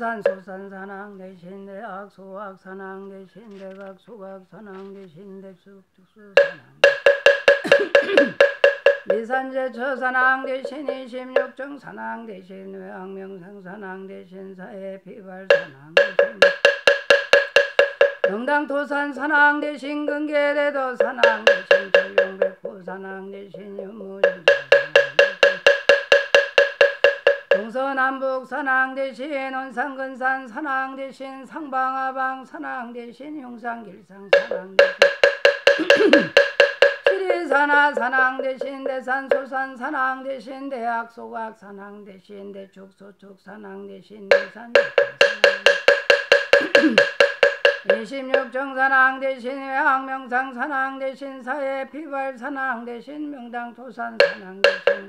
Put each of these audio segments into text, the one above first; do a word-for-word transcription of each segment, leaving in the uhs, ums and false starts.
대산 소산 산항 대신 대악 소악 산항 대신 대각 소각 산항 대신 대숙축수 산항 미산제 처산항 대신 이십육정 산항 대신 외항명상 산항 대신 사회 비발 산항 대신 영당토산 산항 대신 근계대도 산항 대신 전룡백호 산항 대신 연무전 동서남북 산항 대신 온산근산 산항 대신 상방하방 산항 대신 흉상길상 산항 대신 지리산하 산항 대신 대산소산 산항 대신 대학소각 산항 대신 대축소축 산항 대신 대산 이십육정 산항 대신 외항명상 산항 대신 사회 비발 산항 대신 명당토산 산항 대신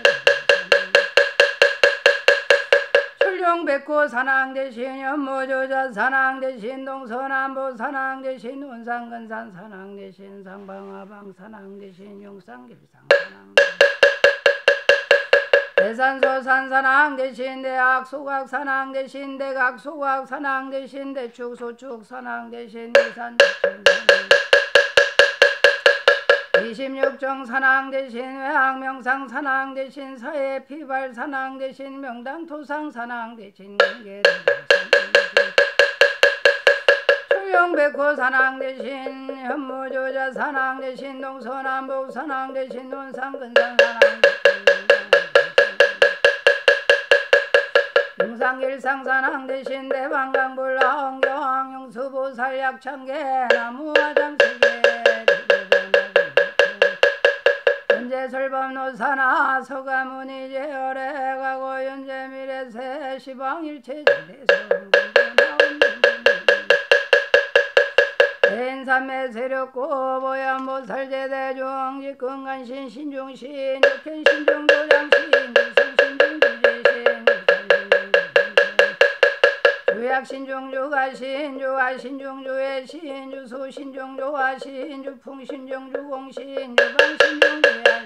출룡백호 산항 대신 연무조자 산항 대신 동서남북 산항 대신 운산근산 산항 대신 상방하방 산항 대신 용상길상 산항 대산소산 산항 대신 대악소각 산항 대신 대각소각 산항 대신 대축소축 산항 대신 대산축 이십육정 산항 대신 외항명상 산항 대신 사회 피발 산항 대신 명당토상 산항 대신 경계대도 출룡백호 산항 대신 현무조자 산항 대신 동서남북 산항 대신 논산근산 산항 용상길상 산항 대신 대방강불라 엉경 용수보살 약창계 나무화장세계 설법노사나 서가문이제열애가고 연재미래세 시방일체지대성 대인삼매 세력고 보얀보살제대중 직근간신 신중신 육현신중도장신 육성신중주제신 주약신중주가신 주가신중주회신 주수신중주화신 주풍신중주공신 주방신중주야신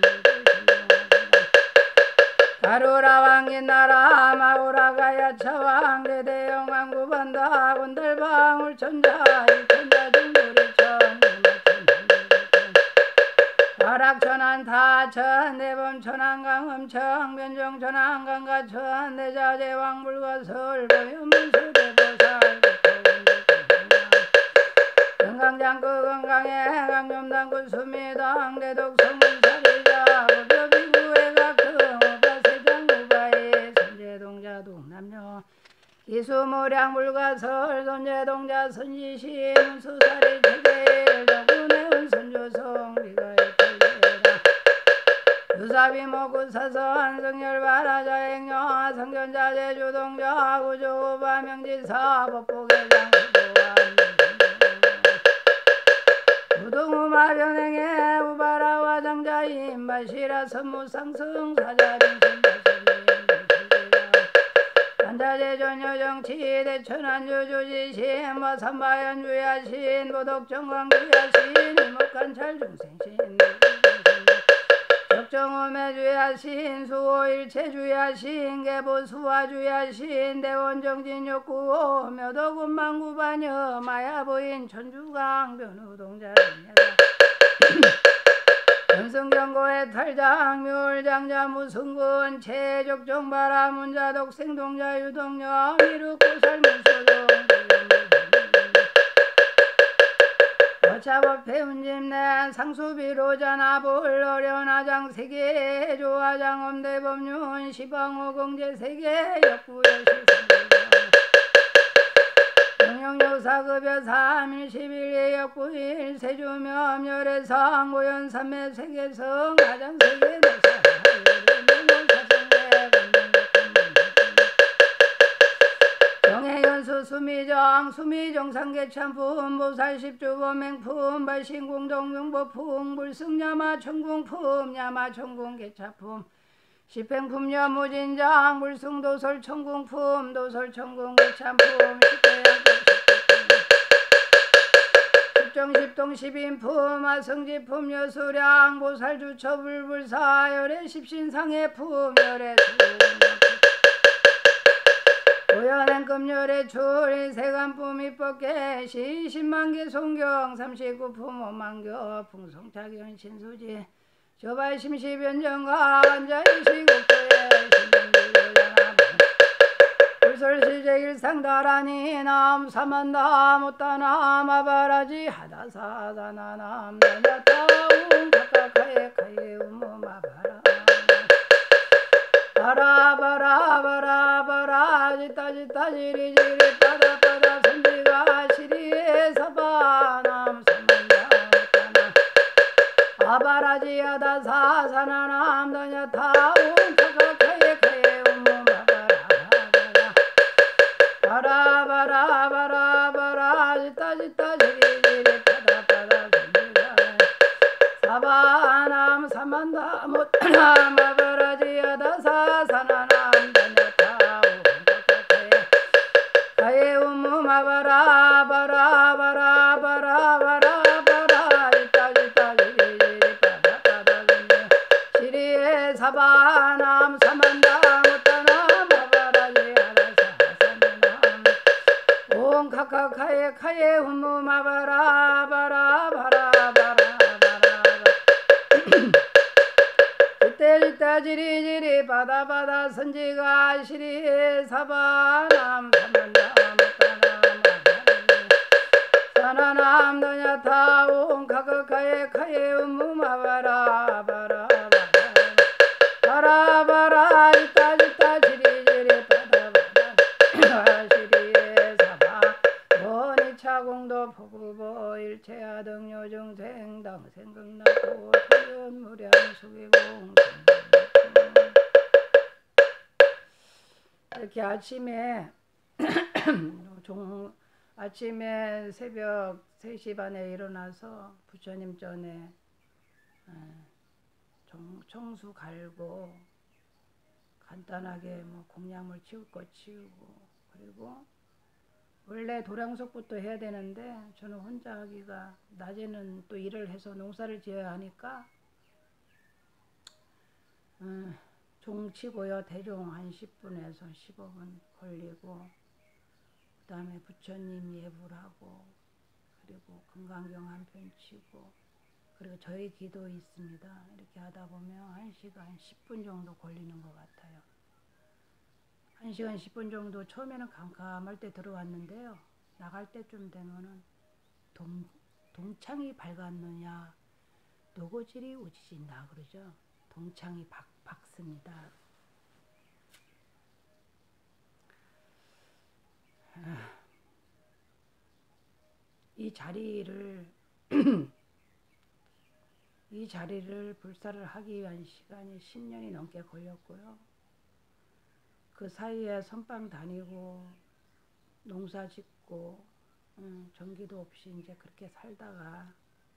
가루라왕긴나라 마우라가야 차왕 대대영왕 구반다 군달방 울천자 일천자 중도리천 가락천안 타천 대범천안 강음천 변정천안 강가천 대자제왕 불거설 보현문수대보살 건강장구 건강해 강념당구 수미당 대독성문사리자 고벼비구해각등 오바세장 우바에 선제동자 동남녀 이수무량 불가설 선제동자 선지시 문수사리 체계일 덕분에 선조성 비가일 유사비목구사선 성열바라자행녀 성견자제주동자 구조우바명지사 법보계장 무동우마변행에 우바라와 장자인 바시라 선무상승 사자빈 한자제전여정치 대천안주주지신 마삼바연주야신 보덕정광주야신 이목관찰중생신 적정음해주야신 수호일체주야신 개보수화주야신 대원정진욕구 묘도군망구반여 마야부인 천주강 변우동자입니다. 연승경고의 탈장 묘울장자 무승군 체적정바라 문자 독생동자 유동녀 미륵고살문소동 어차법회 운집내 상수비로자나불 어려나장 세계 조화장엄대법륜 시방호공제세계 역구여시상대장 영영요사급여 삼일십일예 역구일 세주면 열애상 고연삼매 세계성 가장세계 노사 수미정 수미정상계참품 보살십주범행품 발신공동명보품 불승야마 천궁품 야마 천궁계차품 십행품 여무진장 불승도설 천궁품 도설 천궁계참품 십정십동 십인품 아성지품 여수량 보살주처불불사 열애 십신상해품 열애 조연한 금열의 출이 세간품이 뻗게 시십만 개 송경 삼십구 품오만교 풍성차견 신수지 저발 심시변정과 완자이시국토에 신명기교장하고 불설시제일상다라니 남 사만다 못다나 마바라지 하다사다나남 나냐타운 각각하에 카에 우무마바라 바라바라바라바라 지따지따 지리지리 빠다빠다 선지가 시리에 사바남 사만다 못다나 아바라지야다 사사나남 나냐타운 각각하에 카에 우무마바라 바라바라바라바라 지따지따 지리지리 빠다빠다 선지가 사바남 사만다 못다나 마바라지야다 사사나남 다냐타오 가에 우무마바라 바라바라바라바라바라 지따지따 지리지리 빠다빠다 시리에 사바남 사만다 못다나 마바라지야다 사사나남 온 카카카에 카에 우무마바라 바라바라바라 지떼지떼 지리지리 바다바다 선지가 시리에 사바남 사만다 못다나 사나남 너냐타온 가극하에 카에 우무마바라 바라바라 바라바라 이따지따 지리지리 바다바다 시리에 사바 원이차공도 포구보 일체하등요중생 당생극나고 토연무량 수기공 이렇게 아침에 종, 아침에 새벽 세 시 반에 일어나서 부처님 전에 정, 청수 갈고 간단하게 뭐 공양물 치울 거 치우고 그리고 원래 도량석부터 해야 되는데 저는 혼자 하기가 낮에는 또 일을 해서 농사를 지어야 하니까 음, 종 치고요. 대종 한 십 분에서 십오 분 걸리고 그 다음에 부처님 예불하고 그리고 금강경 한 편 치고 그리고 저희 기도 있습니다. 이렇게 하다 보면 한 시간 십 분 정도 걸리는 것 같아요. 한 시간 십 분 정도 처음에는 캄캄할 때 들어왔는데요. 나갈 때쯤 되면은 동, 동창이 밝았느냐 노고질이 우지진다 그러죠. 동창이 박, 박습니다. 이 자리를 이 자리를 불사를 하기 위한 시간이 십 년이 넘게 걸렸고요. 그 사이에 선방 다니고 농사 짓고 음, 전기도 없이 이제 그렇게 살다가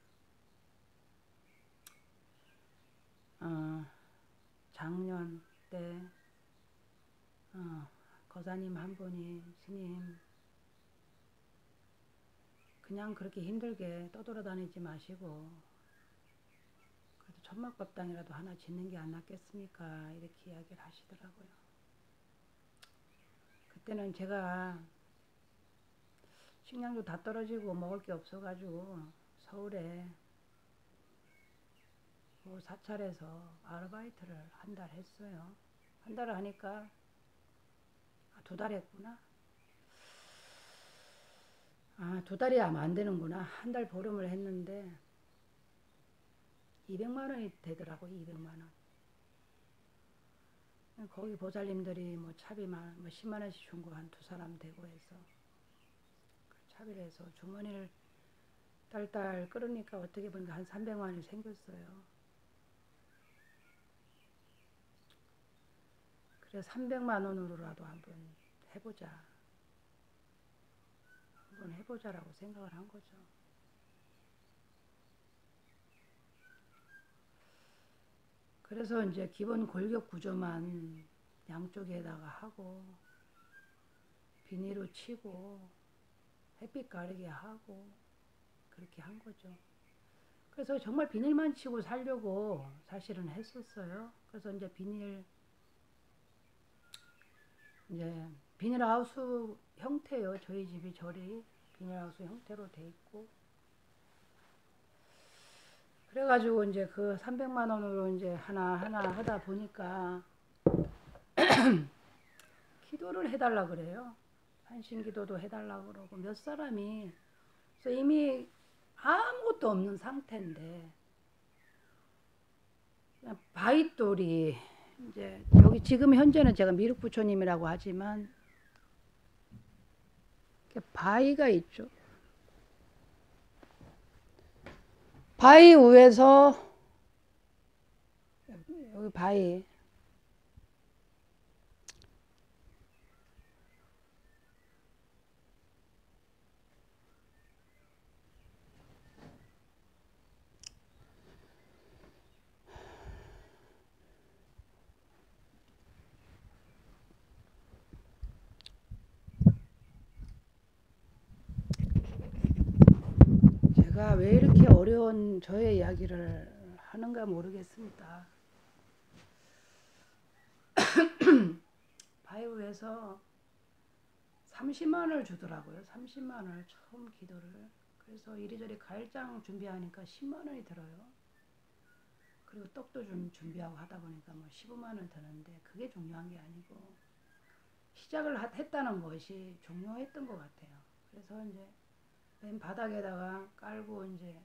어, 작년 때 어, 거사님 한 분이 스님 그냥 그렇게 힘들게 떠돌아다니지 마시고 그래도 천막법당이라도 하나 짓는 게 안 낫겠습니까? 이렇게 이야기를 하시더라고요. 그때는 제가 식량도 다 떨어지고 먹을 게 없어가지고 서울에 그 사찰에서 아르바이트를 한 달 했어요. 한 달 하니까 아, 두 달 했구나. 아, 두 달이 아마 안 되는구나. 한 달 보름을 했는데 이백만 원이 되더라고. 이백만 원. 거기 보살님들이 뭐 차비만 뭐 십만 원씩 준 거 한 두 사람 되고 해서 차비를 해서 주머니를 딸딸 끌으니까 어떻게 보니까 한 삼백만 원이 생겼어요. 그래 삼백만 원으로라도 한번 해보자. 한번 해보자라고 생각을 한 거죠. 그래서 이제 기본 골격 구조만 양쪽에다가 하고 비닐로 치고 햇빛 가리게 하고 그렇게 한 거죠. 그래서 정말 비닐만 치고 살려고 사실은 했었어요. 그래서 이제 비닐 이제 비닐하우스 형태요. 저희 집이 절이 비닐하우스 형태로 돼 있고. 그래가지고 이제 그 삼백만 원으로 이제 하나하나 하다 보니까 기도를 해달라 그래요. 산신 기도도 해달라 그러고 몇 사람이 그래서 이미 아무것도 없는 상태인데 바윗돌이 이제 여기 지금 현재는 제가 미륵부처님이라고 하지만 바위가 있죠. 바위 위에서 여기 바위 제가 왜 이렇게 어려운 저의 이야기를 하는가 모르겠습니다. 바이오에서 삼십만 원을 주더라고요. 삼십만 원을 처음 기도를. 그래서 이리저리 가일장 준비하니까 십만 원이 들어요. 그리고 떡도 좀 준비하고 하다 보니까 뭐 십오만 원 드는데 그게 중요한 게 아니고 시작을 했다는 것이 중요했던 것 같아요. 그래서 이제 맨 바닥에다가 깔고 이제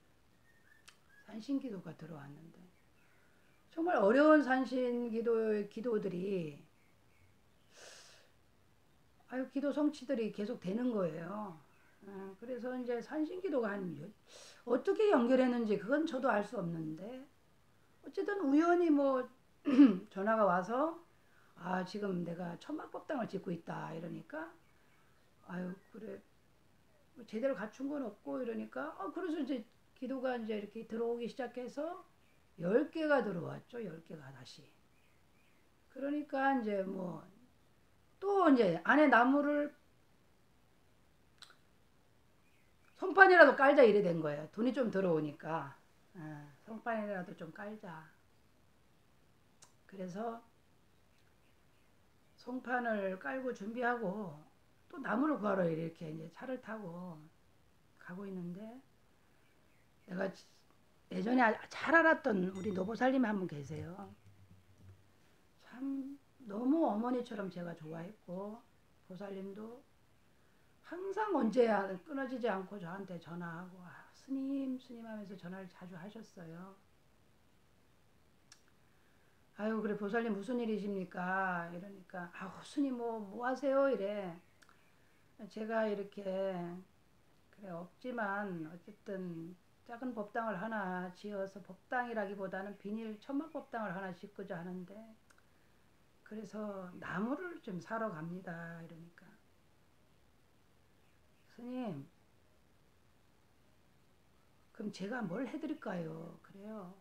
산신기도가 들어왔는데 정말 어려운 산신기도 기도들이 아유 기도 성취들이 계속 되는 거예요. 그래서 이제 산신기도가 한 어떻게 연결했는지 그건 저도 알 수 없는데 어쨌든 우연히 뭐 전화가 와서 아 지금 내가 천막법당을 짓고 있다 이러니까 아유 그래 제대로 갖춘 건 없고 이러니까 어 그래서 이제 기도가 이제 이렇게 들어오기 시작해서 열 개가 들어왔죠. 열 개가 다시. 그러니까 이제 뭐 또 이제 안에 나무를 송판이라도 깔자 이래 된 거예요. 돈이 좀 들어오니까 아, 송판이라도 좀 깔자. 그래서 송판을 깔고 준비하고 또 나무를 구하러 이렇게 이제 차를 타고 가고 있는데 내가 예전에 잘 알았던 우리 노보살님 한 분 계세요. 참 너무 어머니처럼 제가 좋아했고 보살님도 항상 언제 끊어지지 않고 저한테 전화하고 아, 스님 스님 하면서 전화를 자주 하셨어요. 아유 그래 보살님 무슨 일이십니까 이러니까 아우 스님 뭐, 뭐 하세요 이래. 제가 이렇게 그래 없지만 어쨌든 작은 법당을 하나 지어서 법당이라기보다는 비닐 천막 법당을 하나 짓고자 하는데 그래서 나무를 좀 사러 갑니다 이러니까 스님 그럼 제가 뭘 해드릴까요 그래요.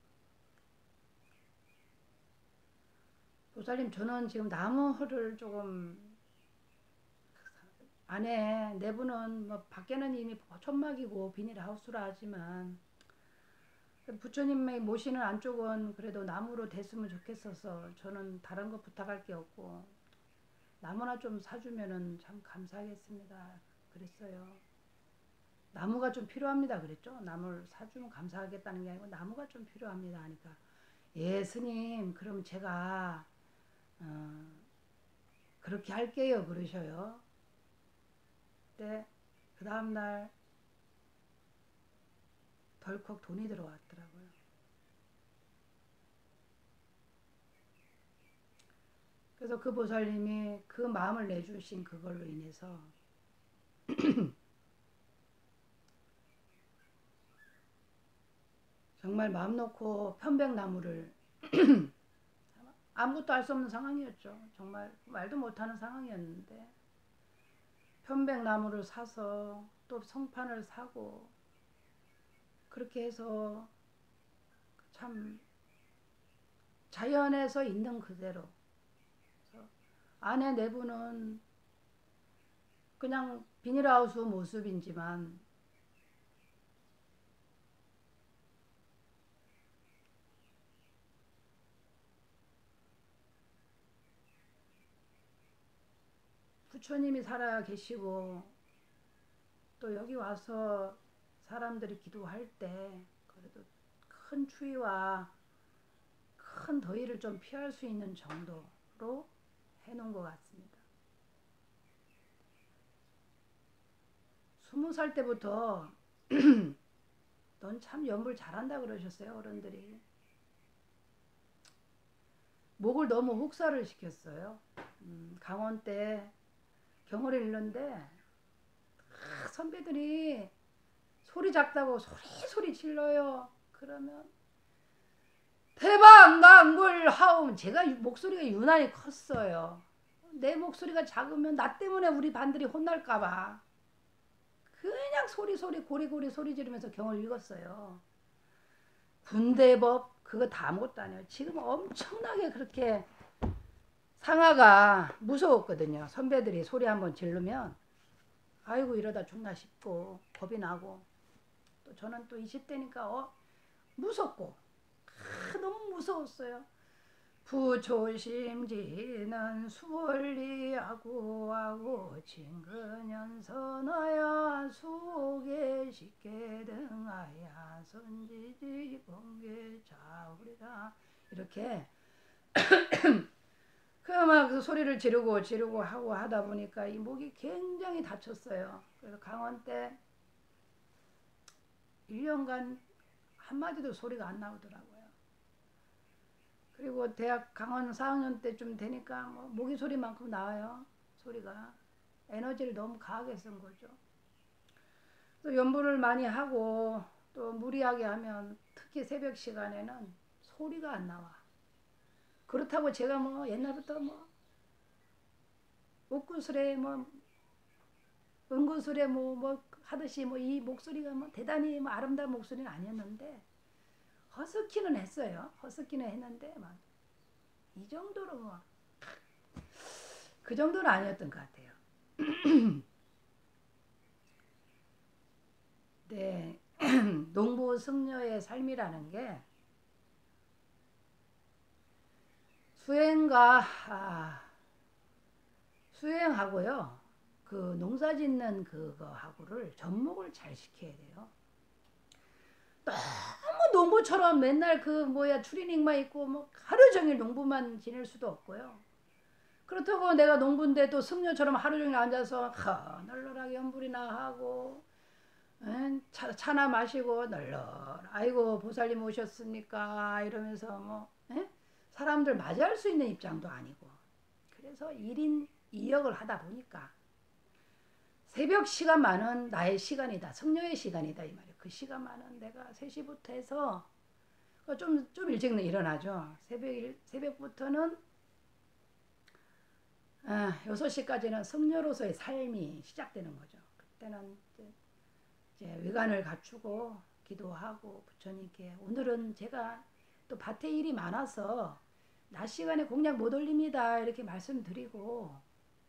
보살님 저는 지금 나무를 조금 안에 내부는 뭐 밖에는 이미 천막이고 비닐하우스라 하지만 부처님이 모시는 안쪽은 그래도 나무로 됐으면 좋겠어서 저는 다른 거 부탁할 게 없고 나무나 좀 사주면은 참 감사하겠습니다 그랬어요. 나무가 좀 필요합니다 그랬죠. 나무를 사주면 감사하겠다는 게 아니고 나무가 좀 필요합니다 하니까 예 스님 그럼 제가 어, 그렇게 할게요 그러셔요. 그때 그 다음날 덜컥 돈이 들어왔더라고요. 그래서 그 보살님이 그 마음을 내주신 그걸로 인해서 정말 마음 놓고 편백나무를 아무것도 할 수 없는 상황이었죠. 정말 말도 못하는 상황이었는데 편백나무를 사서 또 성판을 사고 그렇게 해서 참 자연에서 있는 그대로 안에 내부는 그냥 비닐하우스 모습이지만 부처님이 살아 계시고 또 여기 와서 사람들이 기도할 때 그래도 큰 추위와 큰 더위를 좀 피할 수 있는 정도로 해놓은 것 같습니다. 스무 살 때부터 넌 참 연불 잘한다 그러셨어요. 어른들이. 목을 너무 혹사를 시켰어요. 음, 강원 때 경호를 잃는데 선배들이 소리 작다고 소리 소리 질러요. 그러면 대방강불 하움. 제가 목소리가 유난히 컸어요. 내 목소리가 작으면 나 때문에 우리 반들이 혼날까봐 그냥 소리 소리 고리고리 소리 지르면서 경을 읽었어요. 군대법 그거 다 아무것도 아니에요. 지금 엄청나게 그렇게 상하가 무서웠거든요. 선배들이 소리 한번 지르면 아이고 이러다 죽나 싶고 겁이 나고 또 저는 또 이십 대니까 어 무섭고 아, 너무 무서웠어요. 부초심지는 수월리하고 하고 진근연선하야 수옥에 쉽게 등하야 선지지 번개 자우리라 이렇게 그 막 그 소리를 지르고 지르고 하고 하다 보니까 이 목이 굉장히 다쳤어요. 그래서 강원 때 일 년간 한마디도 소리가 안 나오더라고요. 그리고 대학 강원 사 학년 때쯤 되니까 뭐 모기 소리만큼 나와요. 소리가. 에너지를 너무 강하게 쓴 거죠. 또 연불을 많이 하고 또 무리하게 하면 특히 새벽 시간에는 소리가 안 나와. 그렇다고 제가 뭐 옛날부터 뭐 옥구술에 뭐 은구술에 뭐, 뭐 하듯이 뭐 이 목소리가 뭐 대단히 뭐 아름다운 목소리는 아니었는데 허스키는 했어요. 허스키는 했는데 막 이 정도로 뭐 그 정도는 아니었던 것 같아요. 네, 농부 승려의 삶이라는 게 수행과 아, 수행하고요. 그 농사 짓는 그거하고를 접목을 잘 시켜야 돼요. 너무 농부처럼 맨날 그 뭐야 추리닝만 입고 뭐 하루 종일 농부만 지낼 수도 없고요. 그렇다고 내가 농부인데 또 승려처럼 하루 종일 앉아서 하, 널널하게 연불이나 하고 응? 차, 차나 마시고 널널 아이고 보살님 오셨습니까 이러면서 뭐 응? 사람들 맞이할 수 있는 입장도 아니고 그래서 일 인 이 역을 하다 보니까 새벽 시간만은 나의 시간이다. 승려의 시간이다 이 말이에요. 그 시간만은 내가 세 시부터 해서 좀, 좀 일찍 일어나죠. 새벽, 새벽부터는 아, 여섯 시까지는 승려로서의 삶이 시작되는 거죠. 그때는 이제, 이제 외관을 갖추고 기도하고 부처님께 오늘은 제가 또 밭에 일이 많아서 낮 시간에 공양 못 올립니다. 이렇게 말씀드리고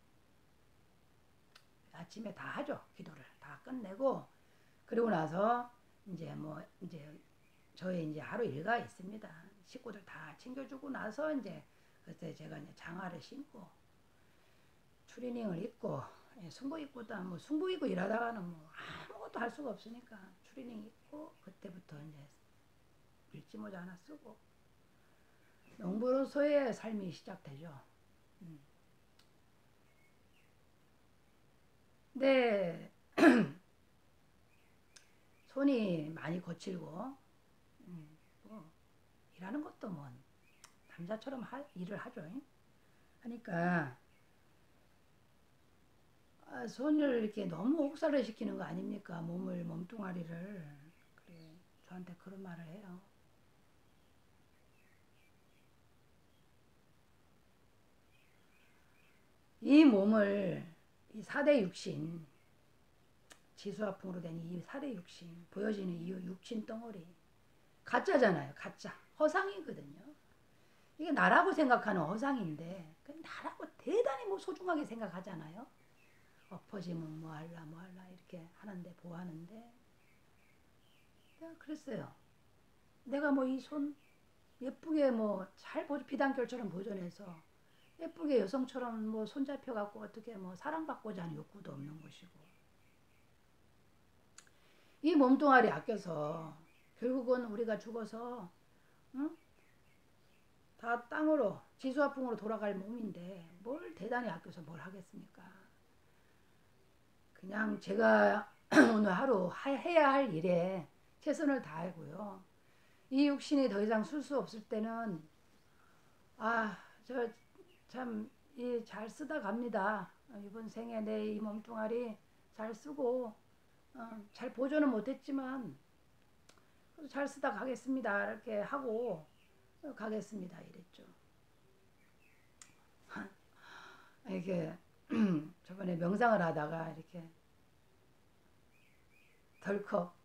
아침에 다 하죠. 기도를 다 끝내고 그리고 나서 이제 뭐 이제 저의 이제 하루 일과가 있습니다. 식구들 다 챙겨주고 나서 이제 그때 제가 이제 장화를 신고 추리닝을 입고 승복 입고도 뭐 승복 입고 일하다가는 뭐 아무것도 할 수가 없으니까 추리닝 입고 그때부터 이제 밀짚모자 하나 쓰고 농부로서의 삶이 시작되죠. 음. 네. 손이 많이 거칠고 음, 뭐 일하는 것도 뭐 남자처럼 하, 일을 하죠. 하니까 아, 손을 이렇게 너무 혹사를 시키는 거 아닙니까? 몸을 몸뚱아리를 그래 저한테 그런 말을 해요. 이 몸을 이 사대 육신 지수화풍으로 된 이 사대 육신 보여지는 이 육신 덩어리 가짜잖아요. 가짜 허상이거든요. 이게 나라고 생각하는 허상인데 나라고 대단히 뭐 소중하게 생각하잖아요. 엎어지면 뭐할라 뭐할라 이렇게 하는데 보하는데 내가 그랬어요. 내가 뭐 이 손 예쁘게 뭐 잘 비단결처럼 보존해서 예쁘게 여성처럼 뭐 손잡혀 갖고 어떻게 뭐 사랑받고자 하는 욕구도 없는 것이고, 이 몸뚱아리 아껴서 결국은 우리가 죽어서 응? 다 땅으로 지수화풍으로 돌아갈 몸인데 뭘 대단히 아껴서 뭘 하겠습니까? 그냥 제가 오늘 하루 해야 할 일에 최선을 다하고요. 이 육신이 더 이상 쓸 수 없을 때는 아, 저 참 이 잘 쓰다 갑니다. 이번 생에 내 이 몸뚱아리 잘 쓰고 어, 잘 보존은 못했지만 잘 쓰다 가겠습니다. 이렇게 하고 가겠습니다. 이랬죠. 이렇게 저번에 명상을 하다가 이렇게 덜컥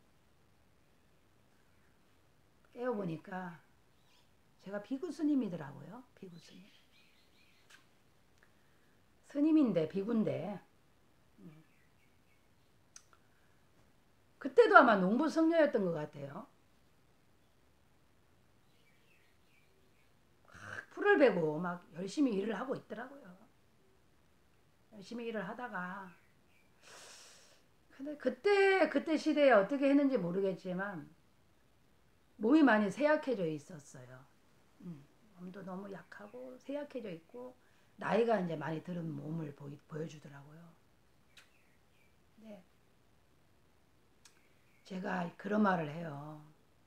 깨어보니까 제가 비구 스님이더라고요. 비구 스님. 스님인데 비구인데 그때도 아마 농부 성녀였던 것 같아요. 풀을 베고 막 열심히 일을 하고 있더라고요. 열심히 일을 하다가 근데 그때 그때 시대에 어떻게 했는지 모르겠지만 몸이 많이 쇠약해져 있었어요. 음, 몸도 너무 약하고 쇠약해져 있고 나이가 이제 많이 들은 몸을 보이, 보여주더라고요. 네. 제가 그런 말을 해요.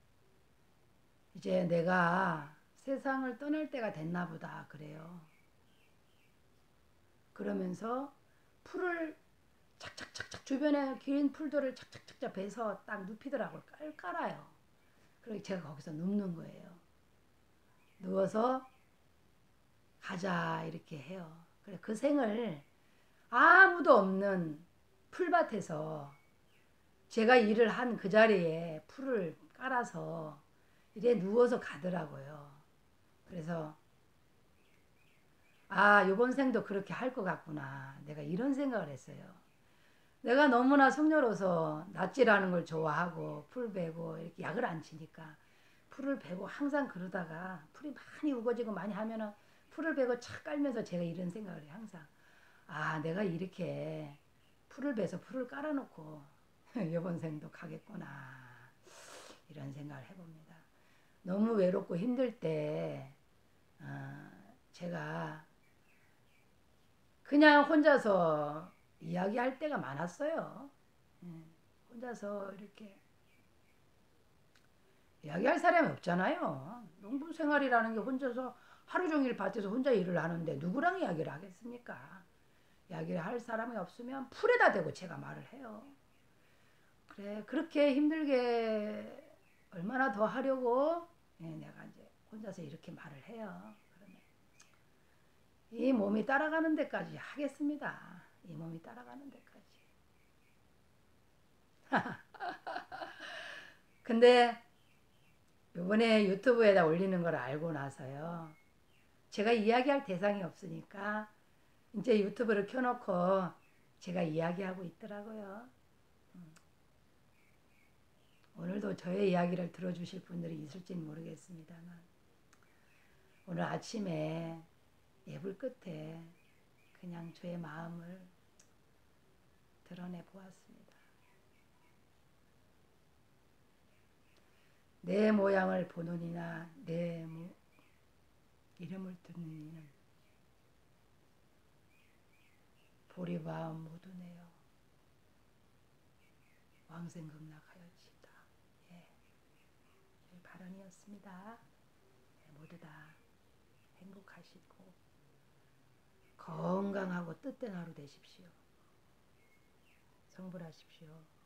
이제 내가 세상을 떠날 때가 됐나 보다 그래요. 그러면서 풀을 착착착착 주변에 긴 풀들을 착착착착 베서 딱 눕히더라고요. 깔, 깔아요. 그리고 제가 거기서 눕는 거예요. 누워서 가자 이렇게 해요. 그래 그 생을 아무도 없는 풀밭에서 제가 일을 한 그 자리에 풀을 깔아서 이래 누워서 가더라고요. 그래서 아 요번 생도 그렇게 할 것 같구나. 내가 이런 생각을 했어요. 내가 너무나 성녀로서 낫지라는 걸 좋아하고 풀 베고 이렇게 약을 안 치니까 풀을 베고 항상 그러다가 풀이 많이 우거지고 많이 하면은 풀을 베고 착 깔면서 제가 이런 생각을 해요. 항상 아 내가 이렇게 풀을 베서 풀을 깔아놓고 이번 생도 가겠구나 이런 생각을 해봅니다. 너무 외롭고 힘들 때 어, 제가 그냥 혼자서 이야기할 때가 많았어요. 혼자서 이렇게 이야기할 사람이 없잖아요. 농부 생활이라는 게 혼자서 하루 종일 밭에서 혼자 일을 하는데 누구랑 이야기를 하겠습니까? 이야기를 할 사람이 없으면 풀에다 대고 제가 말을 해요. 그래 그렇게 힘들게 얼마나 더 하려고 예, 내가 이제 혼자서 이렇게 말을 해요. 그러면 이 몸이 따라가는 데까지 하겠습니다. 이 몸이 따라가는 데까지. 근데 이번에 유튜브에다 올리는 걸 알고 나서요. 제가 이야기할 대상이 없으니까 이제 유튜브를 켜놓고 제가 이야기하고 있더라고요. 오늘도 저의 이야기를 들어주실 분들이 있을지는 모르겠습니다만 오늘 아침에 예불 끝에 그냥 저의 마음을 드러내 보았습니다. 내 모양을 보는 이나 내 이름을 듣는 이는 보리바음 모두 내어 왕생극락하여지이다. 예, 발언이었습니다. 예, 모두 다 행복하시고 건강하고 뜻된 하루 되십시오. 성불하십시오.